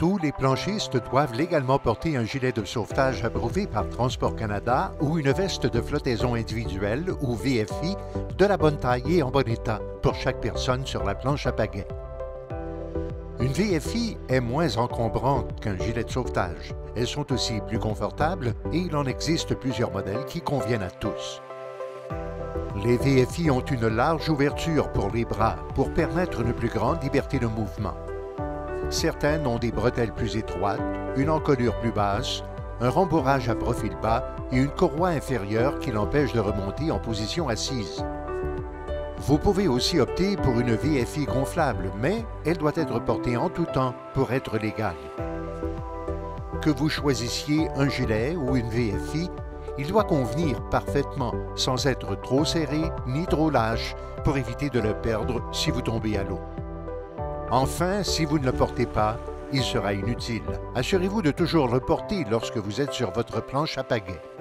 Tous les planchistes doivent légalement porter un gilet de sauvetage approuvé par Transport Canada ou une veste de flottaison individuelle ou VFI de la bonne taille et en bon état pour chaque personne sur la planche à pagaie. Une VFI est moins encombrante qu'un gilet de sauvetage. Elles sont aussi plus confortables et il en existe plusieurs modèles qui conviennent à tous. Les VFI ont une large ouverture pour les bras pour permettre une plus grande liberté de mouvement. Certaines ont des bretelles plus étroites, une encolure plus basse, un rembourrage à profil bas et une courroie inférieure qui l'empêche de remonter en position assise. Vous pouvez aussi opter pour une VFI gonflable, mais elle doit être portée en tout temps pour être légale. Que vous choisissiez un gilet ou une VFI, il doit convenir parfaitement sans être trop serré ni trop lâche pour éviter de le perdre si vous tombez à l'eau. Enfin, si vous ne le portez pas, il sera inutile. Assurez-vous de toujours le porter lorsque vous êtes sur votre planche à pagaie.